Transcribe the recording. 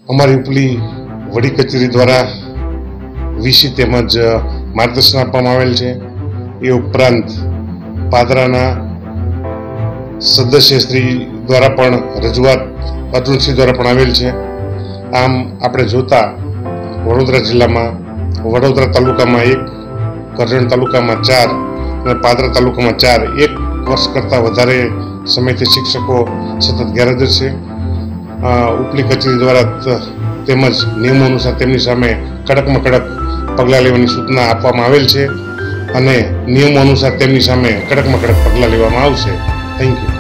અમારી ઉપલી વડી કચેરી દ્વારા વીસી તેમજ માર્ગદર્શન આપવામાં આવેલ છે। એ ઉપરાંત પાદરાના સદસ્યશ્રી દ્વારા પણ રજૂઆત અતુલસિંહ દ્વારા પણ આવેલ છે। આમ આપણે જોતા વડોદરા જિલ્લામાં વડોદરા તાલુકામાં 1, કરજણ તાલુકામાં 4 અને પાદરા તાલુકામાં 4 1 વર્ષ કરતાં વધારે સમયથી શિક્ષકો સતત ગેરહાજર છે। ઉપલી કચેરી દ્વારા તેમજ નિયમો અનુસાર તેમની સામે કડકમાં કડક પગલાં લેવાની સૂચના આપવામાં આવેલ છે અને નિયમો અનુસાર તેમની સામે કડકમાં કડક પગલાં લેવામાં આવશે। Thank you.